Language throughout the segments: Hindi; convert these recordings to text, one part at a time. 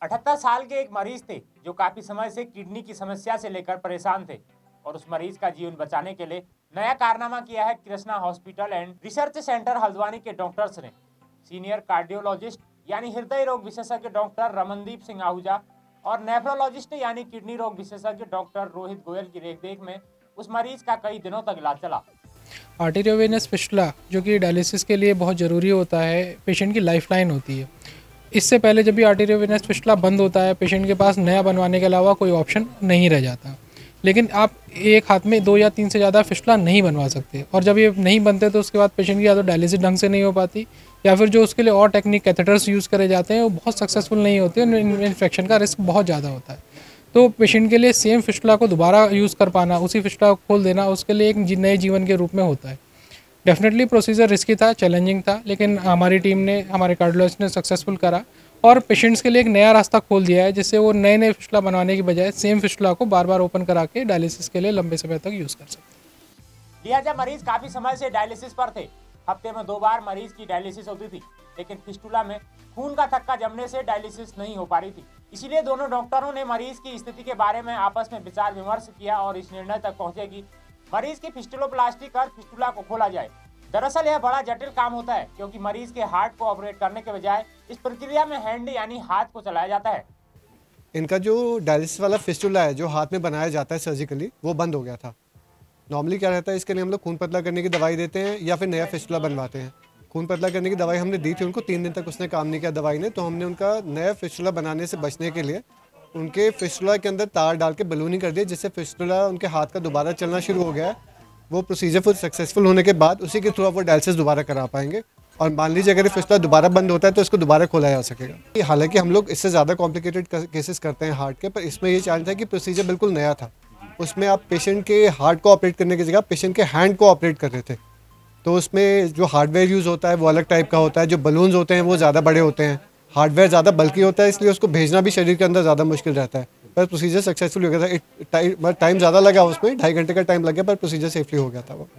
78 साल के एक मरीज थे जो काफी समय से किडनी की समस्या से लेकर परेशान थे और उस मरीज का जीवन बचाने के लिए नया कारनामा किया है Krishna hospital and research centre Haldwani के डॉक्टर्स ने। सीनियर कार्डियोलॉजिस्ट यानी हृदय रोग विशेषज्ञ डॉक्टर रमनदीप सिंह आहूजा और नेफ्रोलॉजिस्ट यानी किडनी रोग विशेषज्ञ डॉक्टर रोहित गोयल की देखरेख में उस मरीज का कई दिनों तक इलाज चला। आर्टेरियोवेनस फिस्टुला जो कि डायलिसिस के लिए बहुत ज़रूरी होता है, पेशेंट की लाइफलाइन होती है। इससे पहले जब भी आर्टेरियोवेनस फिस्टुला बंद होता है, पेशेंट के पास नया बनवाने के अलावा कोई ऑप्शन नहीं रह जाता। लेकिन आप एक हाथ में 2 या 3 से ज़्यादा फिस्टुला नहीं बनवा सकते, और जब ये नहीं बनते तो उसके बाद पेशेंट की या तो डायलिसिस ढंग से नहीं हो पाती, या फिर जो उसके लिए और टेक्निक कैथेटर्स यूज़ करे जाते हैं वो बहुत सक्सेसफुल नहीं होते हैं, इन्फेक्शन का रिस्क बहुत ज़्यादा होता है। तो पेशेंट के लिए सेम फिस्टुला को दोबारा यूज़ कर पाना, उसी फिस्टुला को खोल देना, उसके लिए एक नए जीवन के रूप में होता है। डेफिनेटली प्रोसीजर रिस्की था, चैलेंजिंग था, लेकिन हमारी टीम ने, हमारे कार्डियोलॉजिस्ट ने सक्सेसफुल करा और पेशेंट्स के लिए एक नया रास्ता खोल दिया है, जिससे वो नए नए फिस्टुला बनवाने की बजाय सेम फिस्टुला को बार बार ओपन करा के डायलिसिस के लिए लंबे समय तक यूज़ कर सकते हैं। लिहाजा मरीज काफी समय से डायलिसिस पर थे। हफ्ते में 2 बार मरीज की डायलिसिस होती थी, लेकिन फिस्टुला में खून का थक्का जमने से डायलिसिस नहीं हो पा रही थी। इसीलिए दोनों डॉक्टरों ने मरीज की स्थिति के बारे में आपस में विचार विमर्श किया और इस निर्णय तक पहुंचे कि मरीज की फिस्टुलोप्लास्टी कर फिस्टुला को खोला जाए। दरअसल यह बड़ा जटिल काम होता है, क्योंकि मरीज के हार्ट को ऑपरेट करने के बजाय इस प्रक्रिया में हैंड यानी हाथ को चलाया जाता है। इनका जो डायलिसिस वाला फिस्टुला है जो हाथ में बनाया जाता है सर्जिकली, वो बंद हो गया था। नॉर्मली क्या रहता है, इसके लिए हम लोग खून पतला करने की दवाई देते हैं या फिर नया फिस्टुला बनवाते हैं। खून पतला करने की दवाई हमने दी थी उनको, 3 दिन तक उसने काम नहीं किया दवाई ने, तो हमने उनका नया फिस्टुला बनाने से बचने के लिए उनके फिस्टुला के अंदर तार डाल के बलूनिंग कर दिया, जिससे फिस्टुला उनके हाथ का दोबारा चलना शुरू हो गया है। वो प्रोसीजर फुल सक्सेसफुल होने के बाद उसी के थ्रू आप वो डायलिसिस दोबारा करा पाएंगे, और मान लीजिए अगर फिस्टुला दोबारा बंद होता है तो इसको दोबारा खोला जा सकेगा। हालांकि हम लोग इससे ज़्यादा कॉम्प्लिकेटेड केसेस करते हैं हार्ट के, पर इसमें ये चांस था कि प्रोसीजर बिल्कुल नया था। उसमें आप पेशेंट के हार्ट को ऑपरेट करने की जगह पेशेंट के हैंड को ऑपरेट कर रहे थे, तो उसमें जो हार्डवेयर यूज़ होता है वो अलग टाइप का होता है, जो बलून्स होते हैं वो ज़्यादा बड़े होते हैं, हार्डवेयर ज़्यादा बल्कि होता है, इसलिए उसको भेजना भी शरीर के अंदर ज़्यादा मुश्किल रहता है। पर प्रोसीजर सक्सेसफुल हो गया था। टाइम ज़्यादा लगा उसमें, 2.5 घंटे का टाइम लग गया, पर प्रोसीजर सेफली हो गया था वो।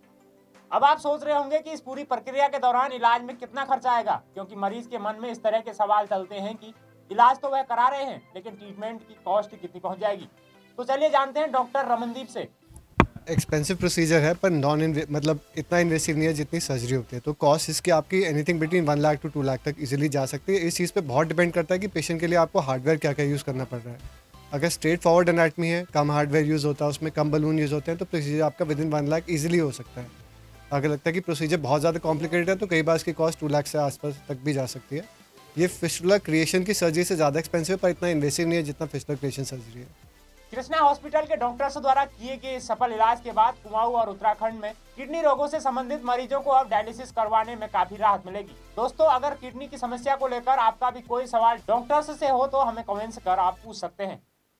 अब आप सोच रहे होंगे कि इस पूरी प्रक्रिया के दौरान इलाज में कितना खर्चा आएगा, क्योंकि मरीज के मन में इस तरह के सवाल चलते हैं कि इलाज तो वह करा रहे हैं, लेकिन ट्रीटमेंट की कॉस्ट कितनी पहुंच जाएगी। तो चलिए जानते हैं डॉक्टर रमनदीप से। एक्सपेंसिव प्रोसीजर है, पर मतलब इतना इन्वेसिव नहीं है जितनी सर्जरी होती है। तो कॉस्ट इसकी आपकी anything between 1 lakh to 2 lakh तक इजीली जा सकती है। इस चीज़ पे बहुत डिपेंड करता है कि पेशेंट के लिए आपको हार्डवेयर क्या क्या यूज़ करना पड़ रहा है। अगर स्ट्रेट फॉरवर्ड एनाटमी है, कम हार्डवेयर यूज़ होता है, उसमें कम बलून यूज़ होते हैं, तो प्रोसीजर आपका विदिन 1 लाख ईजिली हो सकता है। अगर लगता है कि प्रोसीजर बहुत ज़्यादा कॉम्प्लिकेटेड है तो कई बार इसकी कॉस्ट 2 लाख से आसपास तक भी जा सकती है। ये फिस्टुला क्रिएशन की सर्जरी से ज़्यादा एक्सपेंसिव है, पर इतना इन्वेसिव नहीं है जितना फिस्टुला क्रिएशन सर्जरी है। कृष्णा हॉस्पिटल के डॉक्टर्स द्वारा किए गए सफल इलाज के बाद कुमाऊं और उत्तराखंड में किडनी रोगों से संबंधित मरीजों को अब डायलिसिस करवाने में काफी राहत मिलेगी। दोस्तों, अगर किडनी की समस्या को लेकर आपका भी कोई सवाल डॉक्टर्स से हो तो हमें कमेंट्स कर आप पूछ सकते हैं।